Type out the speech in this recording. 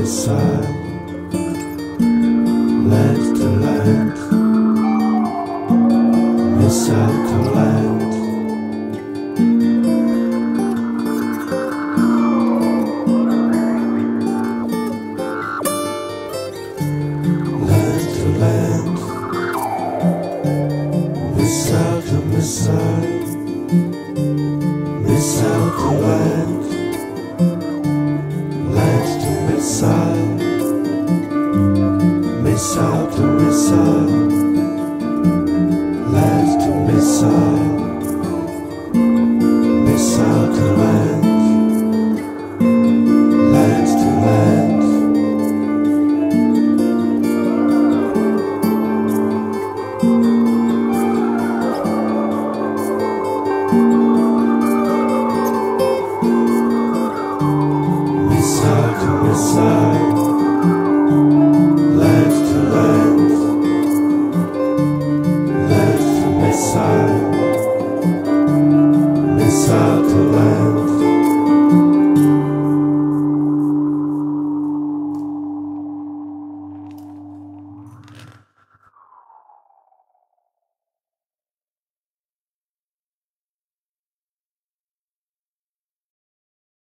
missile, land to land, missile to land. Land to land, missile to missile, missile to land, land to missile, missile to missile, land to missile, missile to land, land to land. Missile to missile.